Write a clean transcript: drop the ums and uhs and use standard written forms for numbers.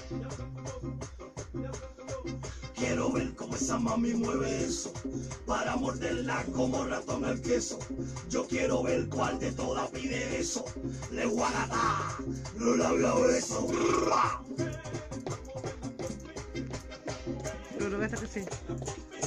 Quiero ver cómo esa mami mueve eso, para morderla como ratón al queso. Yo quiero ver cuál de todas pide eso. Le guagata, no la veo beso. Pero que sí.